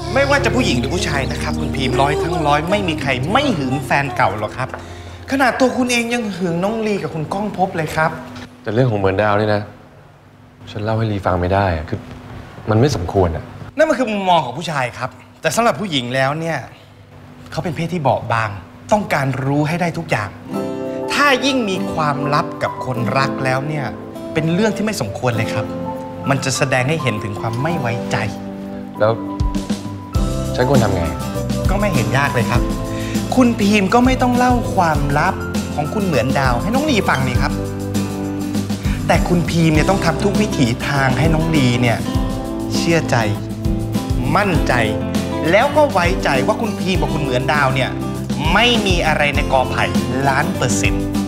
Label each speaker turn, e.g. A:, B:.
A: ไม่ว่าจะผู้หญิงหรือผู้ชายนะครับคุณพีมร้อยทั้งร้อยไม่มีใครไม่หึงแฟนเก่าหรอกครับขนาดตัวคุณเองยังหึงน้องลีกับคุณก้องภพเลยครับ
B: แต่เรื่องของเหมือนดาวนี่นะฉันเล่าให้ลีฟังไม่ได้คือมันไม่สมควรอ่ะ
A: นั่นมันคือมุมมองของผู้ชายครับแต่สำหรับผู้หญิงแล้วเนี่ยเขาเป็นเพศที่บอบบางต้องการรู้ให้ได้ทุกอย่างถ้ายิ่งมีความลับกับคนรักแล้วเนี่ยเป็นเรื่องที่ไม่สมควรเลยครับมันจะแสดงให้เห็นถึงความไม่ไว้ใจ
B: แล้วฉันควรทำไง
A: ก็ไม่เห็นยากเลยครับคุณพีมก็ไม่ต้องเล่าความลับของคุณเหมือนดาวให้น้องลีฟังนี่ครับแต่คุณพีมเนี่ยต้องทำทุกวิถีทางให้น้องลีเนี่ยเชื่อใจมั่นใจแล้วก็ไว้ใจว่าคุณพีมกับคุณเหมือนดาวเนี่ยไม่มีอะไรในกอไผ่1,000,000%.